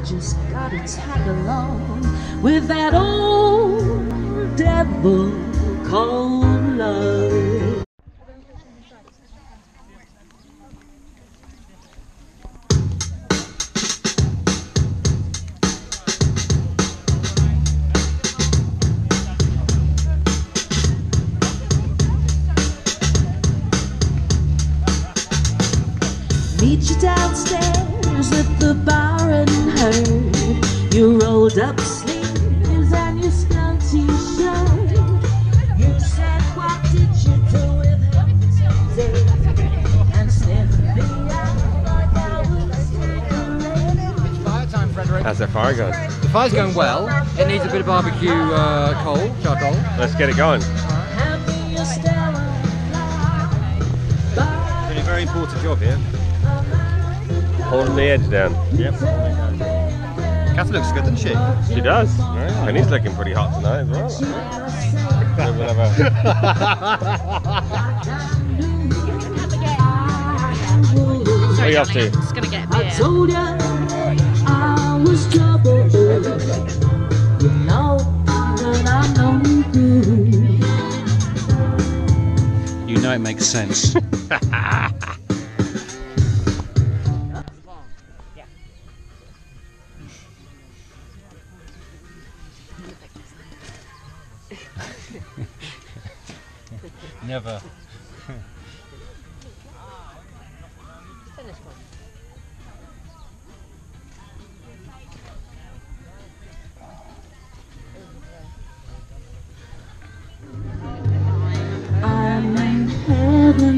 just gotta tag along with that old devil called love. Meet you downstairs at the bar and heard your rolled up sleeves and your scanty shirt. You said, what did you do with him today? And sniffed me out like I was taking. It's fire time, Frederick. How's the fire going? The fire's going well. It needs a bit of barbecue charcoal. Let's get it going. Doing a very important job here. Holding the edge down. Yep. Kath looks good, doesn't she? She does. And he's looking pretty hot tonight as well. What are you up to? Just gonna get a beer. I told ya I was trouble. You know that I'm no good. You know it makes sense. Never. I'm in heaven,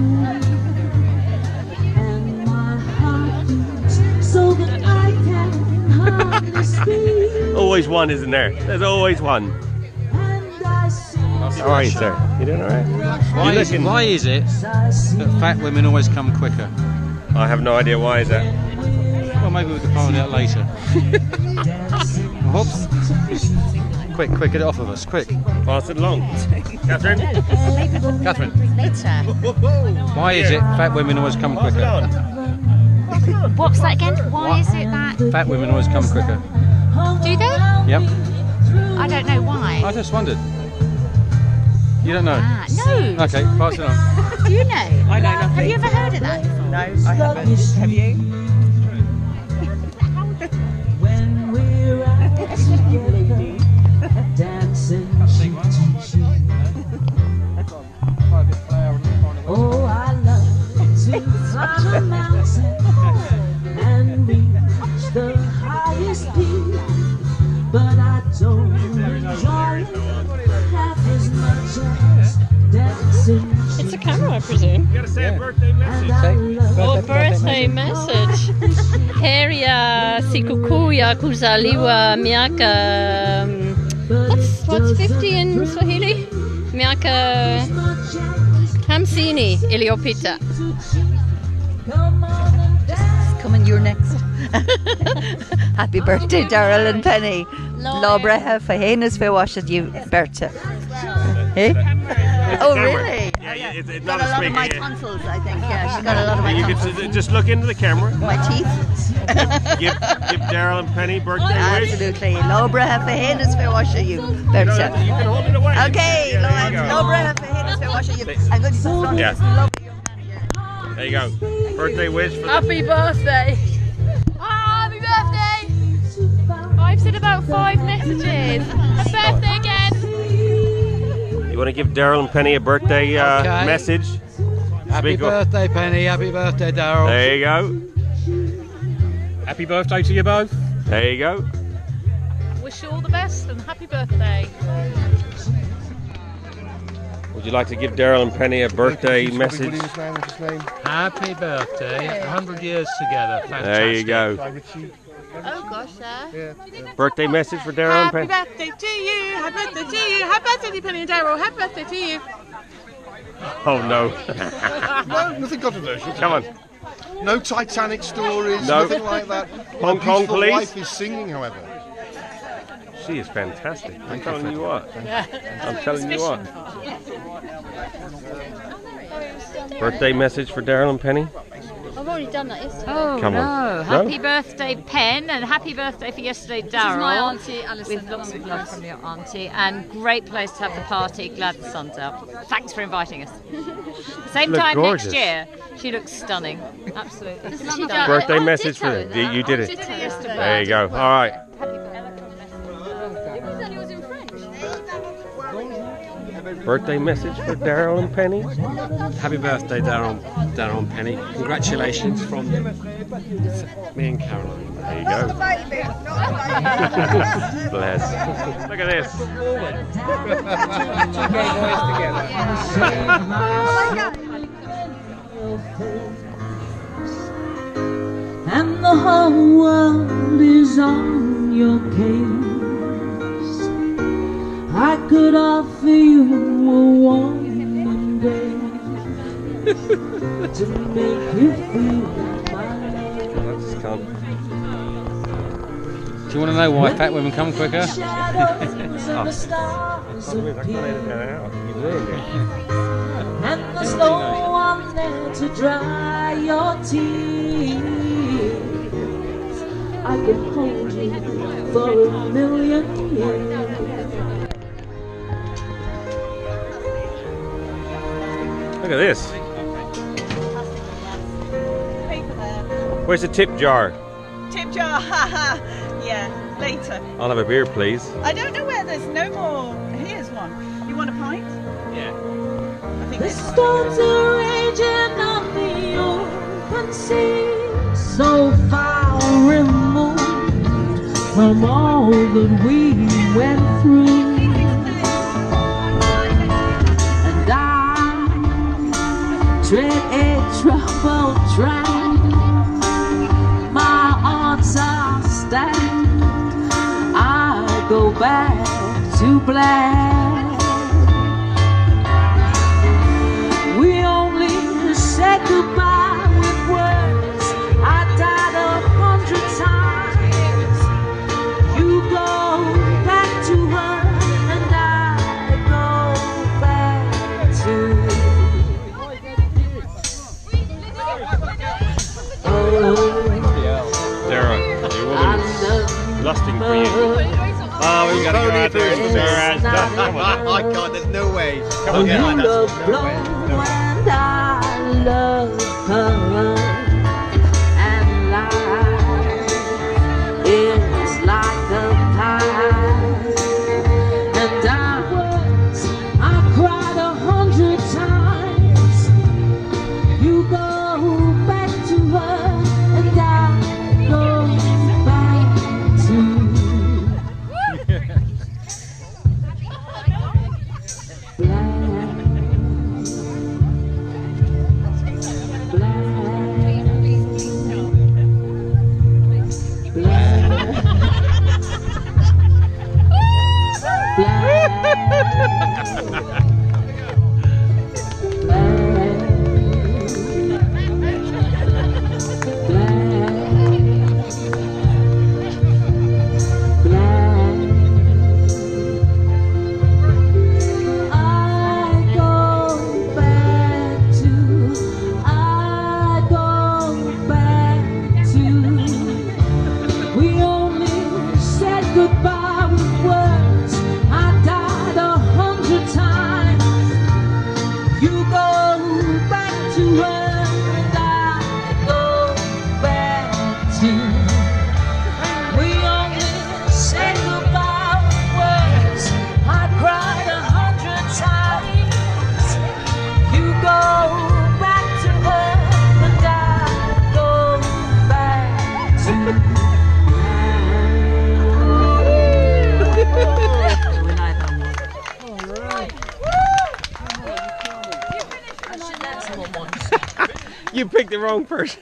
and my heart beats so that I can hardly speak. Always one, isn't there? There's always one. And I see How are you, sir? You doing alright? Why is it that fat women always come quicker? I have no idea why is that. Well, maybe we can find out later. Whoops. Quick, get it off of us, quick. Pass it along. Catherine? Catherine, Later. why is it fat women always come Pass it quicker? on. What's that again? Why is it that? Fat women always come quicker. Do they? Yep. I don't know why. I just wondered. You don't know? Ah, no. Okay, pass it on. Do you know? I know nothing. Have you ever heard of that before? No, I haven't. Have you? when we're out together, dancing cheek to cheek. Oh, I love to climb a mountain and reach the highest peak, but I don't enjoy it half as much as dancing. It's a camera, I presume. You gotta say a birthday message. Oh, birthday message. Heri ya sikukuu ya kuzaliwa miaka. What's 50 in Swahili? Miaka 50 iliyopita. Coming, you're next. Happy birthday, Daryl and Penny. Lobreha fahenas fe washed you birthday. Hey? Oh, really? Yeah, it's Got not a a lot of speaker. my tonsils, I think. Yeah, she got a lot of my You tonsils. can just look into the camera. My teeth? Give Daryl and Penny birthday wish. Absolutely. Lobreha fahenas fe washed you You birthday. can hold it away. Okay, Yeah, there you go. Lobreha fahenas fe washed you. I'm going to start Yeah. this lovely. There you go. Birthday wish for Happy birthday! Happy birthday! I've said about 5 messages. Happy birthday again! You want to give Daryl and Penny a birthday Okay. message? Happy Speak up. birthday, Penny. Happy birthday, Daryl. There you go. Happy birthday to you both. There you go. Wish you all the best and happy birthday. Would you like to give Daryl and Penny a birthday message? Happy birthday. 100 years together. Fantastic. There you go. Oh gosh, yeah. Birthday message for Daryl and Penny. birthday to you. Happy birthday to you. Happy birthday to Penny and Daryl. Happy birthday to you. Oh no. No, nothing controversial. Come on. No Titanic stories, No. nothing like that. Hong My Kong beautiful police. wife is singing, however. She is fantastic. I'm telling you what. I'm telling you what. Birthday message for Daryl and Penny. I've already done that yesterday. Oh Come no. on. Happy No? birthday, Pen, and happy birthday for yesterday, Daryl. my auntie, Alison. With lots of love from your auntie, and great place to have the party. Glad the sun's out. Thanks for inviting us. Same Look time gorgeous. next year. She looks stunning. Absolutely. She Birthday Oh, message for ditto you. You did it. Ditto yesterday. There you go. All right. You said it was in French. Birthday message for Daryl and Penny. Happy birthday, Daryl and Penny. Congratulations from me and Caroline. There you go. Bless. Look at this. And the whole world is on your case. I could offer you a warm embrace to make you feel my love. I just can't. Do you want to know why fat women come quicker? Shadows of the stars I can't edit appear, that out. You ruined it. and there's no one there to dry your tears. I can hold you for a million years. Look at this. Where's the tip jar? Tip jar, haha. Yeah, later. I'll have a beer, please. I don't know where there's no more. Here's one. You want a pint? Yeah. I think The this one. storms are raging on the open sea, so far removed from all that we went through. And I tread a troubled track. My odds are stacked. I go back to black. We only said goodbye with words. I died 100 times. You go back to her, and I go back to. Sarah, your woman's lusting for you. Oh, we gotta go out there and Sarah's done. Come on. I can't, there's no way. Come on, You get like that. love No way. blow and I love her, and life is like a pie. And I cried 100 times. You go back to her, and I go back to. Goodbye with words. I died 100 times. You go back to her, and I go back to. We only said goodbye with words. I cried 100 times. You go back to her, and I go back to. You picked the wrong person.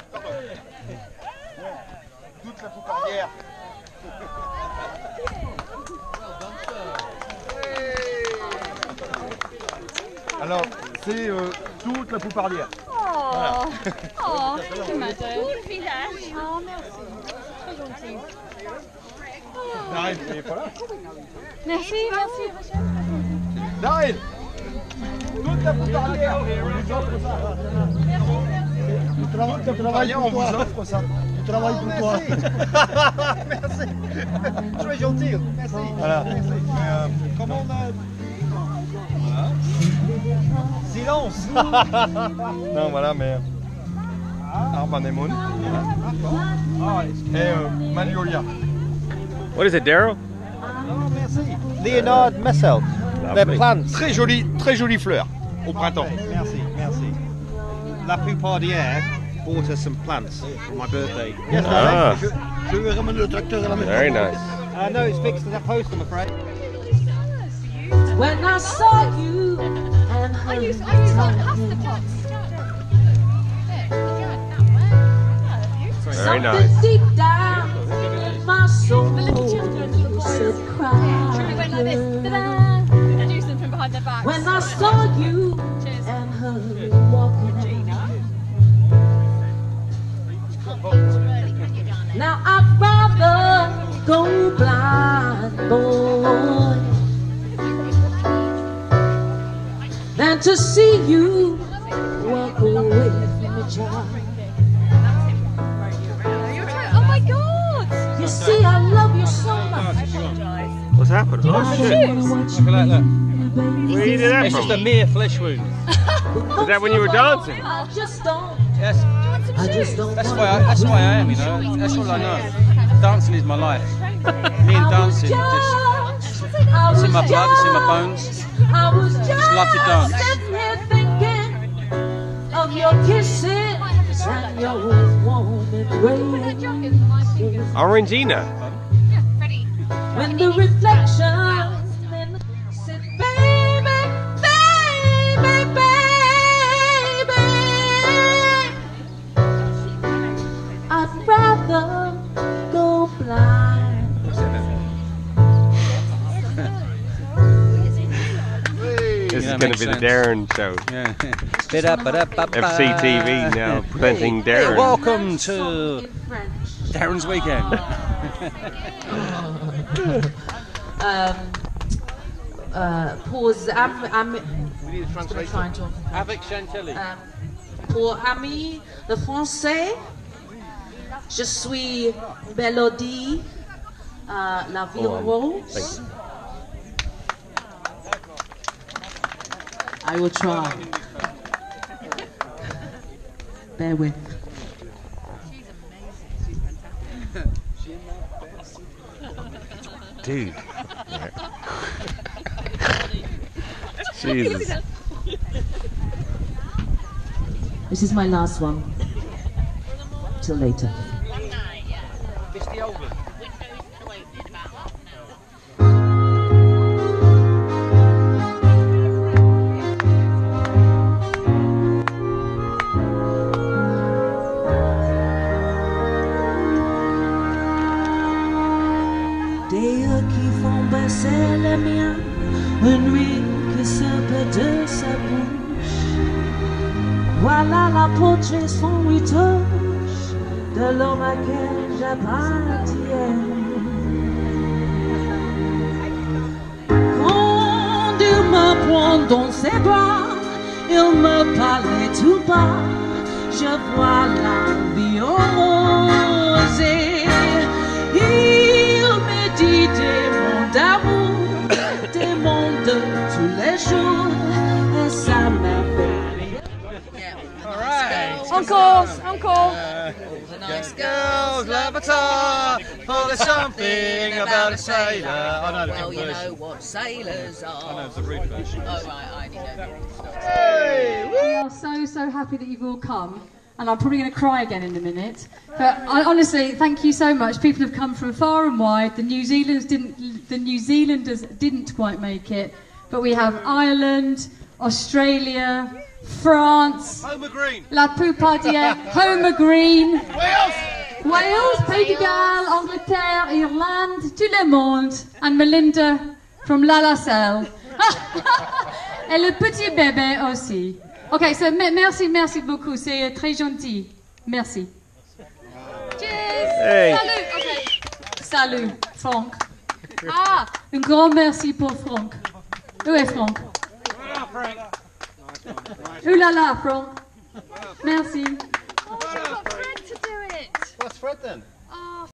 Alors, c'est toute la poupardière. Oh, oh, tu m'adores. Tout le village. Oh, merci. Très gentil. Daryl, il est pas là. Merci, merci, Rachel. Daryl, toute la poupardière. On vous offre ça. Tu travailles, on vous offre ça. Tu travailles pour toi. Merci. Tu es gentil. Merci. Voilà. Comment on a... Voilà. Silence. Non, voilà, mais... Armanemon. Et Magnolia. What is it, Daryl? Leonard Messel. Lovely. Les plantes. Très jolies fleurs au printemps. Merci, merci. La plupart d'hier bought us some plants for my birthday. Yes, Ah. je vais ramener le tracteur à la maison. Very nice. No, it's fixed to that post, I'm afraid. When I saw you and her I use like pasta pots. Very nice. deep down in my soul said cry. Should we went like this? Ta-da! And do something behind their backs. When I saw you Cheers. and her walking out. Now I'd rather go blind, boy, than to see you walk away from the child. Oh my god! You see, I love you so much. What's happened? Oh shit. Look at that, look. Where you did that It's from? just a mere flesh wound. Was that when you were dancing? I just don't. Yes. I just don't. That's why I am, you know. That's all I know. Dancing is my life. Me and dancing, it's in my blood, it's in my bones. I was just love to dance. sitting here thinking of your kisses and your warm embrace. Orangina. When the reflection said, baby, baby, baby, I'd rather go blind. This Yeah, is going to makes be the sense. Darren show. Yeah. FCTV now presenting Darren. Welcome to Darren's weekend. Pour Avec Chantilly. pour amis de français, je suis Mélodie, la ville rose. I will try. Bear with. Dude. Jesus. This is my last one. Till later. Des yeux qui font baisser les miens, une nuit qui se perd de sa bouche. Voilà la portrait sans retouche de l'homme à qui j'appartiens. Quand il me prend dans ses bras, il me parlait tout bas, je vois la vie rose. Il me dit des mots d'amour, des mots de tous les jours, et ça m'a fait. Encore, encore. Nice girls love a tar, for there's something about a sailor. I know the Well, you version. know what sailors I know are. it's the rude version. Oh, right, I only know We are so happy that you've all come, and I'm probably going to cry again in a minute. But honestly, thank you so much. People have come from far and wide. The New Zealanders didn't quite make it, but we have Ireland, Australia, France, Homer Green. La plupart d'hier, Homer Green, Wales, Pays de Galles, Angleterre, Irlande, tout le monde, and Melinda from La La Salle. Et le petit bébé aussi. Ok, so merci beaucoup, c'est très gentil. Merci. Cheers. Hey. Salut. Okay. Salut, Franck. Ah, un grand merci pour Franck. Où est Franck? Ouh là là, Franck. Merci. Fred then?